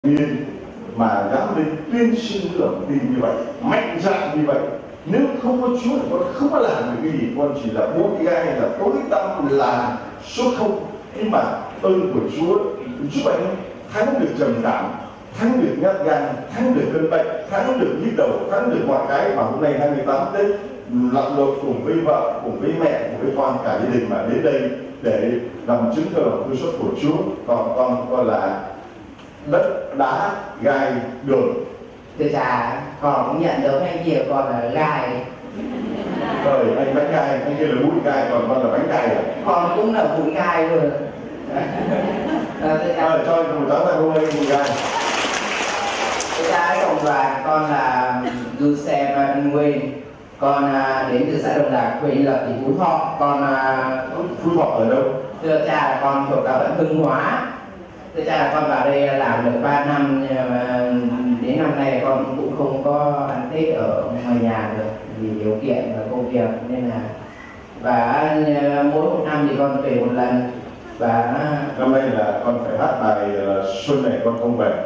viên mà dám lên tuyên xưng cái lòng tin như vậy, mạnh dạn như vậy. Nếu không có Chúa thì con không có làm được cái gì, con chỉ là bố gai, là tối tăm, là số không. Nhưng mà ơn của Chúa giúp anh thắng được trầm cảm, thắng được nhát gan, thắng được cơn bệnh, thắng được nhức đầu, thắng được mọi cái. Mà hôm nay 28 Tết lặn lội cùng với vợ, cùng với mẹ, cùng với con, cả gia đình mà đến đây để làm chứng thờ cứu xuất của Chúa. Còn con là đất đá gai đường. Từ già con cũng nhận được anh kia con là gai. Rồi anh bánh gai, anh kia là bụi gai, còn con là bánh gai à? Con cũng là bụi gai luôn. Cho anh một tấm là hôm nay bụi gai. Từ già cộng đoàn con là Giuse Văn Nguyên. Con đến từ xã Đồng Lạc, huyện Lập, tỉnh Phú Thọ. Con Phú Thọ ở đâu? thưa cha là con thuộc giáo phận Hưng Hóa. Thưa cha là con vào đây làm được 3 năm, nhưng mà đến năm nay con cũng không có ăn Tết ở ngoài nhà được vì điều kiện và công việc, nên là và mỗi một năm thì con về một lần. Và năm nay là con phải hát bài Xuân này con không về.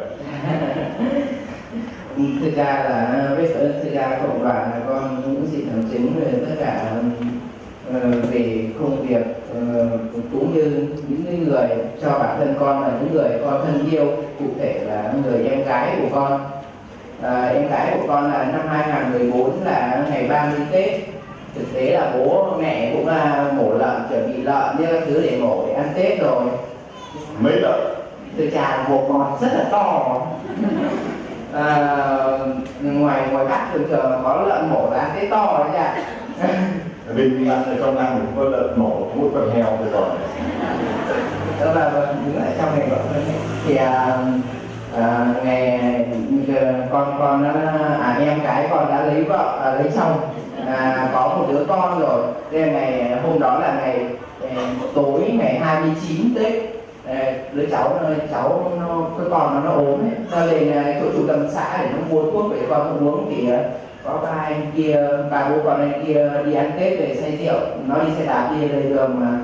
thực ra là với ơn thực ra cộng đoàn là con cũng xin làm chứng về tất cả về công việc, cũng như những người cho bản thân con là những người con thân yêu, cụ thể là người em gái của con. Em gái của con là năm 2014 là ngày 30 Tết. Thực tế là bố mẹ cũng là mổ lợn, chuẩn bị lợn như các thứ để mổ để ăn Tết rồi. Mấy lợn? Từ trà một con rất là to. Ngoài Bắc thường thường có lợn mổ là ăn Tết to đấy cha. Bên ăn ở trong Nam mình có lợn mổ, mỗi con heo thôi rồi. Đó là đứng ở trong này thì ngày con em gái con đã lấy vợ, lấy chồng, có một đứa con rồi. Nên ngày hôm đó là ngày tối ngày 29 Tết, đứa cháu cái con nó ốm ấy, nó lên chỗ trung tâm xã để nó mua thuốc để con uống. Thì có ba anh kia, ba bố con anh kia đi ăn Tết về say rượu, nó đi xe đạp đi lên đường mà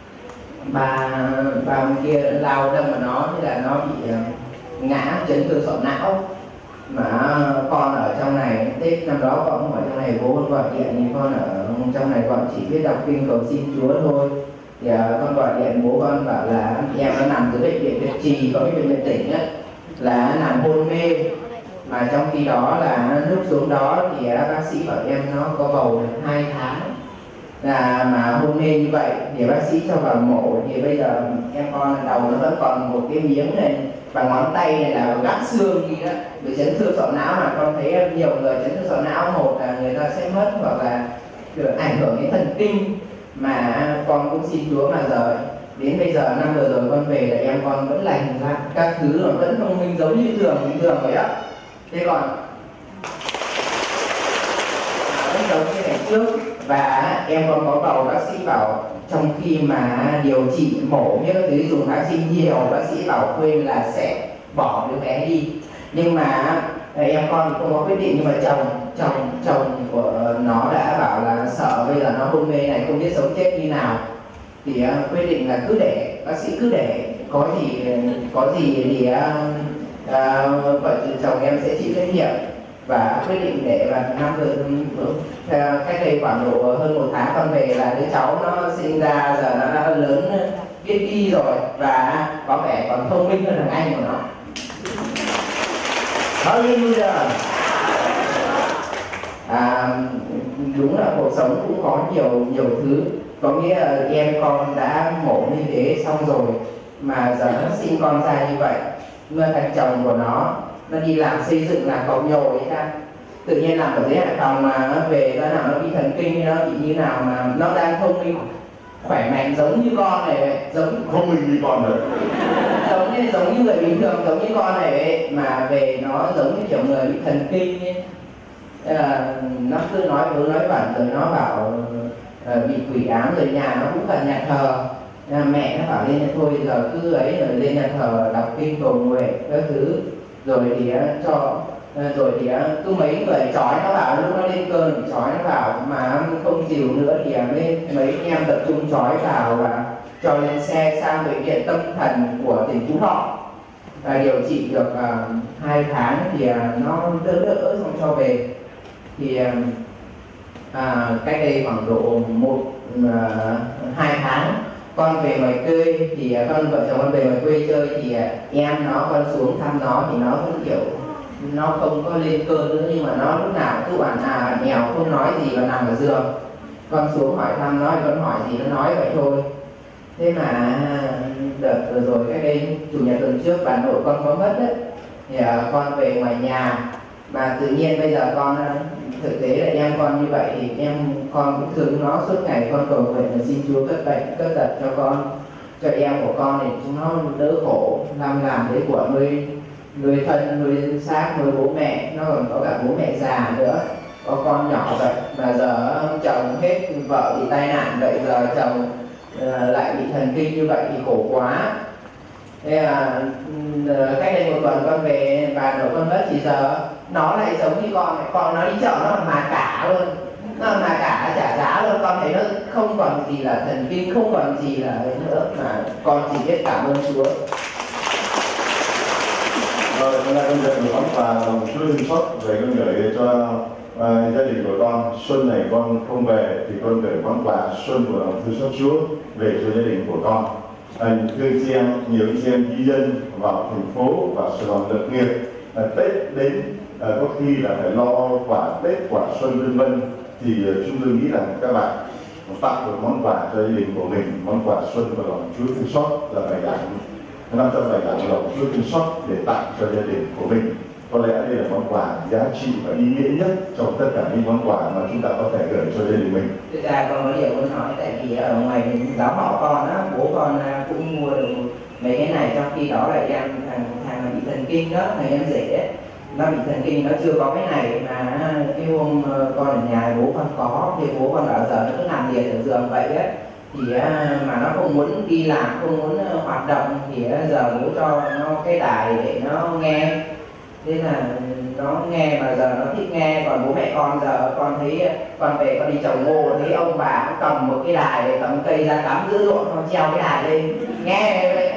ba ông kia lao đâm vào nó, thế là nó bị ngã chấn thương sọ não. Mà con ở trong này Tết năm đó con không ở trong này, bố con gọi điện nhưng con ở trong này con chỉ biết đọc kinh cầu xin Chúa thôi. Thì con gọi điện bố con bảo là em nó nằm dưới bệnh viện Việt Trì, có cái bệnh viện tỉnh á, là nằm hôn mê. Mà trong khi đó là lúc xuống đó thì bác sĩ bảo em nó có bầu được 2 tháng, là mà hôn mê như vậy thì bác sĩ cho vào mổ. Thì bây giờ em con đầu nó vẫn còn một cái miếng này và ngón tay này là gắp xương đi đó, bị chấn thương sọ não. Mà con thấy nhiều người chấn thương sọ não, một là người ta sẽ mất hoặc là ảnh hưởng đến thần kinh. Mà con cũng xin Chúa mà giờ đến bây giờ năm vừa rồi con về là em con vẫn lành ra các thứ, rồi vẫn thông minh giống như thường vậy đó. Thế còn vẫn giống như ngày trước. Và em con có bầu, bác sĩ bảo trong khi mà điều trị mổ như các thứ dùng kháng sinh nhiều, bác sĩ bảo khuyên là sẽ bỏ đứa bé đi. Nhưng mà em con thì không có quyết định, nhưng mà chồng của nó đã bảo là sợ bây giờ nó hôn mê này không biết sống chết như nào, thì quyết định là cứ để bác sĩ cứ để có gì thì vợ chồng em sẽ chịu trách nhiệm. Và quyết định để vào năm cách đây khoảng độ hơn 1 tháng con về là đứa cháu nó sinh ra, giờ nó đã lớn biết đi rồi và có vẻ còn thông minh hơn thằng anh của nó. Hallelujah. Đúng là cuộc sống cũng có nhiều thứ. Có nghĩa là em con đã mổ như thế xong rồi mà giờ nó sinh con ra như vậy. Mà thằng chồng của nó đi làm xây dựng, làm cầu nhồi ấy ta, tự nhiên làm ở dưới Hải Phòng mà nó về nó nào nó bị thần kinh, nó bị như nào mà nó đang thông minh khỏe mạnh giống như con này, giống không mình như con rồi, giống như người bình thường, giống như con này ấy, mà về nó giống như kiểu người bị thần kinh ấy. Nó cứ nói bẩn, rồi nó bảo bị quỷ ám, rồi nhà nó cũng cần nhà thờ. Mẹ nó bảo lên thôi giờ cứ ấy rồi lên nhà thờ đọc kinh cầu nguyện các thứ. Rồi thì cứ mấy người trói nó vào, lúc nó lên cơn bị trói nó vào mà không chịu nữa thì mấy anh em tập trung trói vào và cho lên xe sang bệnh viện tâm thần của tỉnh Phú Thọ. điều trị được 2 tháng thì nó đỡ xong cho về. Thì cách đây khoảng độ 2 tháng con về ngoài quê, thì con vợ chồng con về ngoài quê chơi, thì em nó con xuống thăm nó thì nó cũng kiểu nó không có lên cơn nữa, nhưng mà nó lúc nào cứ bảo nghèo không nói gì và nằm ở giường. Con xuống hỏi thăm nó thì con hỏi gì nó nói vậy thôi. Thế mà đợt vừa rồi cách đây chủ nhật tuần trước bà nội con có mất đấy, thì con về ngoài nhà mà tự nhiên bây giờ con thực tế là em con như vậy thì con cũng thương nó suốt ngày, con cầu nguyện là xin Chúa cất bệnh cất tật cho con, cho em của con để chúng nó đỡ khổ, làm thế của nuôi thân nuôi xác nuôi bố mẹ, nó còn có cả bố mẹ già nữa, có con nhỏ vậy mà giờ chồng hết, vợ bị tai nạn vậy, giờ chồng lại bị thần kinh như vậy thì khổ quá. Thế là cách đây 1 tuần con về, bà nội con mất, thì giờ nó lại giống như con nó đi chợ nó mà cả luôn, nó mà cả trả giá luôn. Con thấy nó không còn gì là thần kinh, không còn gì là ấy nữa, mà con chỉ biết cảm ơn Chúa. Rồi, hôm nay con nhận được món quà lòng Chúa thương xót về con gửi cho gia đình của con. Xuân này con không về thì con gửi món quà xuân của lòng thương xót Chúa về cho gia đình của con. Thưa chị em, nhiều chị em di dân vào thành phố và Sài Gòn lập nghiệp, Tết đến có khi là phải lo quả Tết, quả xuân vân vân, thì chúng tôi nghĩ rằng các bạn tặng một món quà cho gia đình của mình, món quà xuân của lòng Chúa thương xót là bài giảng 500 bài giảng lòng Chúa thương xót để tặng cho gia đình của mình. Có lẽ đây là món quà giá trị và ý nghĩa nhất trong tất cả những món quà mà chúng ta có thể gửi cho gia đình mình. Thực ra con có điều muốn nói, tại vì ở ngoài giáo họ con á, bố con cũng mua được mấy cái này, trong khi đó là em thằng bị thần kinh đó, thằng em rể ấy, nó bị thần kinh, nó chưa có cái này, mà cái hôm con ở nhà bố con có, thì bố con bảo giờ nó cứ nằm liệt ở giường vậy á, thì mà nó không muốn đi làm, không muốn hoạt động, thì giờ bố cho nó cái đài để nó nghe. Thế là nó nghe, mà giờ nó thích nghe. Còn bố mẹ con giờ con thấy con về con đi trồng ngô, thấy ông bà cầm một cái đài để cầm cây ra cắm giữa ruộng, con treo cái đài lên nghe vậy.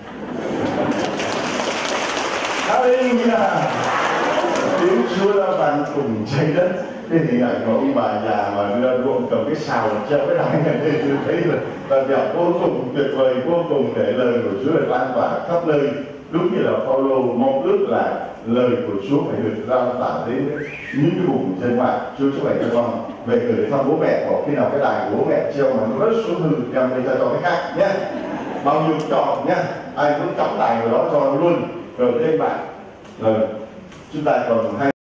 Hallelujah! Tiếng Chúa đã vang cùng trái đất. Cái hình ảnh của ông bà già mà đưa ruộng cầm cái sào treo cái đài này lên, tôi thấy là đẹp vô cùng, tuyệt vời vô cùng, để lời của Chúa được lan tỏa khắp nơi. Đúng như là Phaolô mong ước là lời của Chúa phải được lan tỏa đến những cái vùng dân ngoại. Chúa chúc lành cho con về gửi thăm bố mẹ, có khi nào cái đài của bố mẹ treo mà nó rớt xuống hư, đem đi cho cái khác nhé. Bao nhiêu chọn nhé, ai muốn cắm đài vào đó cho nó luôn. Rồi thêm bạn, rồi chúng ta còn